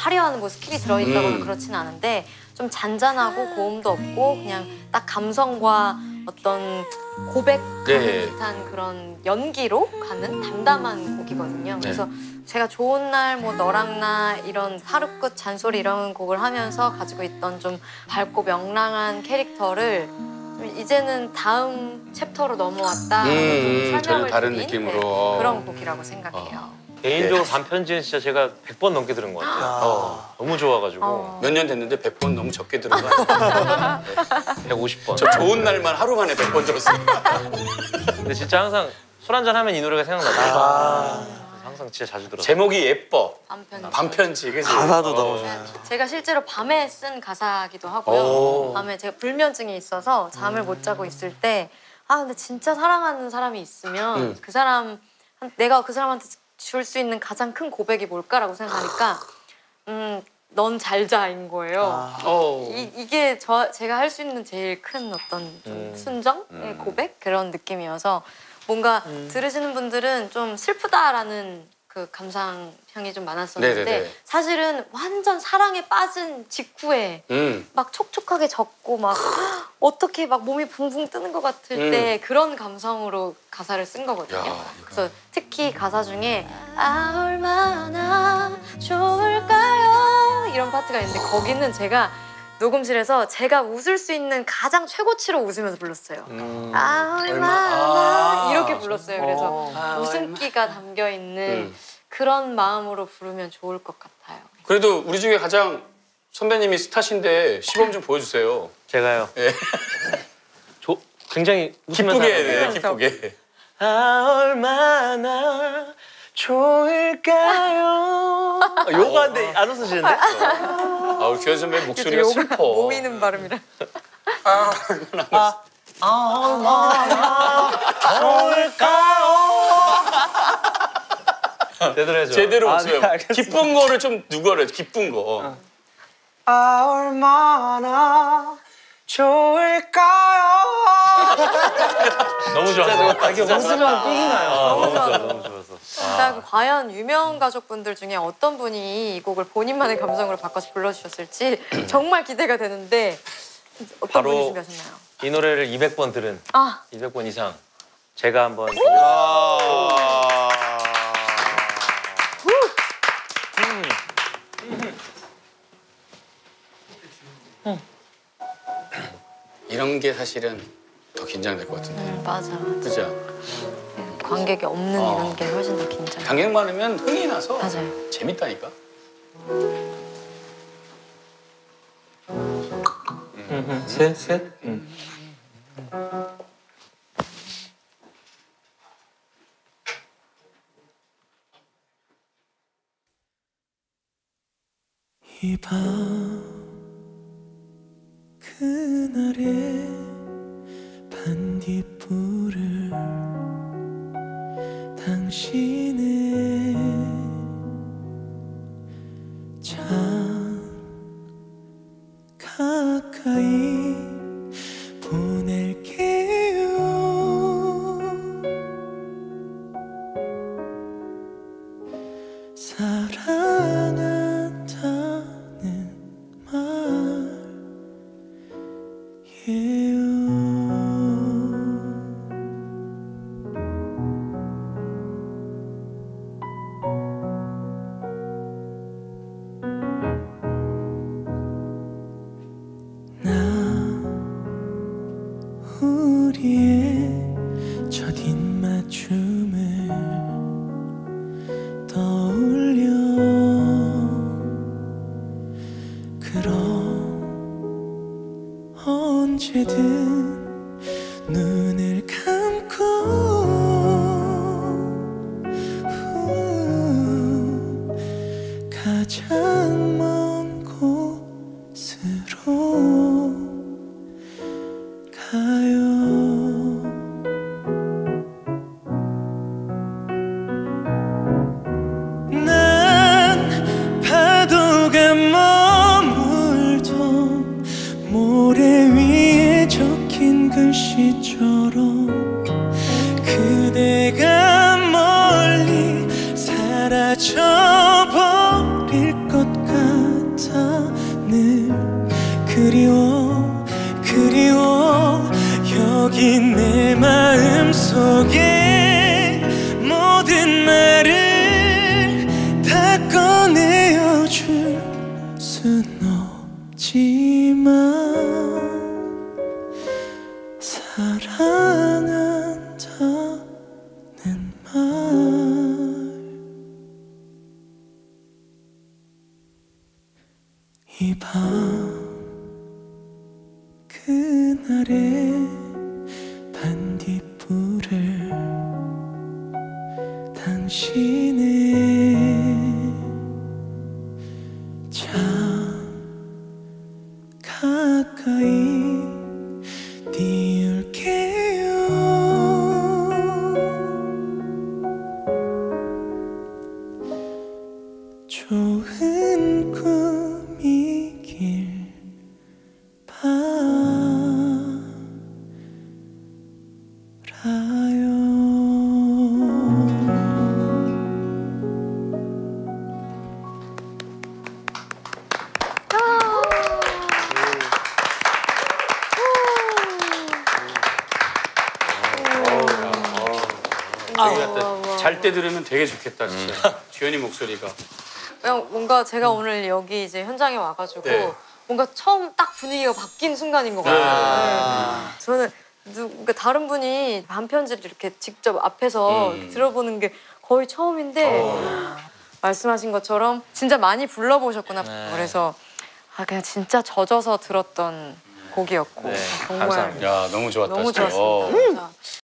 화려한 뭐 스킬이 들어있다거나 그렇진 않은데 좀 잔잔하고 고음도 없고 그냥 딱 감성과 어떤 고백하는 듯한 그런 연기로 가는 담담한 곡이거든요. 그래서 제가 좋은 날, 뭐 너랑 나 이런 하루 끝 잔소리 이런 곡을 하면서 가지고 있던 좀 밝고 명랑한 캐릭터를 이제는 다음 챕터로 넘어왔다. 좀 설명을 다른 드린 느낌으로 그런 곡이라고 생각해요. 개인적으로 반편지는 진짜 제가 100번 넘게 들은 것 같아요. 너무 좋아가지고. 몇 년 됐는데 100번 너무 적게 들은 거 같아요. 150번. 저 좋은 날만 하루 만에 100번 들었어요. 근데 진짜 항상 술 한잔 하면 이 노래가 생각나요. 항상 진짜 자주 들었어요. 제목이 예뻐. 반편지. 반편지. 그치? 가사도 너무 좋아. 제가 실제로 밤에 쓴 가사기도 하고요. 밤에 제가 불면증이 있어서 잠을 못 자고 있을 때 근데 진짜 사랑하는 사람이 있으면 그 사람 내가 그 사람한테 줄 수 있는 가장 큰 고백이 뭘까라고 생각하니까 넌 잘 자인 거예요. 이게 제가 할 수 있는 제일 큰 어떤 좀 순정의 고백 그런 느낌이어서 뭔가 들으시는 분들은 좀 슬프다라는 그 감상평이 좀 많았었는데 네네네. 사실은 완전 사랑에 빠진 직후에 막 촉촉하게 젖고 막 어떻게 막 몸이 붕붕 뜨는 것 같을 때 그런 감성으로 가사를 쓴 거거든요. 그래서 특히 가사 중에 얼마나 좋을까요? 이런 파트가 있는데 거기는 제가 녹음실에서 제가 웃을 수 있는 가장 최고치로 웃으면서 불렀어요. 얼마나 이렇게 불렀어요. 그래서 웃음기가 담겨있는 그런 마음으로 부르면 좋을 것 같아요. 그래도 우리 중에 가장 선배님이 스타신데 시범 좀 보여주세요. 제가요? 네. 굉장히 웃으면서 기쁘게, 기쁘게. 얼마나 좋을까요? 요가인데 안 웃으시는데? 우리 규현 선배 목소리가 슬퍼. 모이는 발음이라. 얼마나 좋을까요? 제대로 해줘. 제대로 웃어요. 네, 알겠습니다. 기쁜 거를 좀 누구래? 기쁜 거. 얼마나 좋을까요? 너무 좋았어. 이게 웃으면 삥이 나요. 너무 좋아, 너무 좋았어. 과연 유명 가족분들 중에 어떤 분이 이 곡을 본인만의 감성으로 바꿔서 불러주셨을지 정말 기대가 되는데 어떤 분이 준비하셨나요? 이 노래를 200번 들은 200번 이상 제가 한번 이런 게 사실은 더 긴장될 것 같은데. 맞아. 그죠? 관객이 없는 이런 게 훨씬 더 긴장해. 관객 많으면 흥이 나서 맞아요. 재밌다니까. 셋. 이 밤 그날의 반딧불을 당신의 참 가까이 보낼게요. 사랑한다는 말이에요. 우리의 첫 입맞춤을 떠올려 그럼 언제든 눈을 감고 가장 먼 곳으로 가요. 난 파도가 머물던 모래 위에 적힌 글씨처럼 그대가 멀리 사라져버릴 것 같아. 늘 그리워 그리워 여기 내 마음속에 모든 말을 다 꺼내어 줄 순 없지만 사랑한다는 말 이 밤 그날의 반딧불을 당신의 참 가까이 띄울게요 좋은 꿈이길 잘 때 들으면 되게 좋겠다 진짜. 주현이 목소리가. 그냥 뭔가 제가 오늘 여기 이제 현장에 와가지고 네. 뭔가 처음 딱 분위기가 바뀐 순간인 것 같아요. 네. 저는 그러니까 다른 분이 반편지를 이렇게 직접 앞에서 이렇게 들어보는 게 거의 처음인데 말씀하신 것처럼 진짜 많이 불러보셨구나. 그래서 그냥 진짜 젖어서 들었던 곡이었고 네, 정말 감사합니다. 야 너무 좋았다. 너무 진짜. 좋았습니다. 진짜.